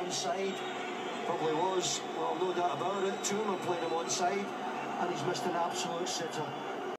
onside. Probably was, well, no doubt about it. Two of them are playing him onside, and he's missed an absolute sitter.